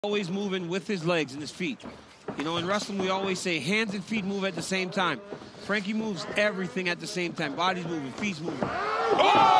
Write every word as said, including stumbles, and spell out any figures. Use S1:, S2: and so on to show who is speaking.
S1: Always moving with his legs and his feet. You know, in wrestling, we always say hands and feet move at the same time. Frankie moves everything at the same time. Body's moving, feet's moving. Oh!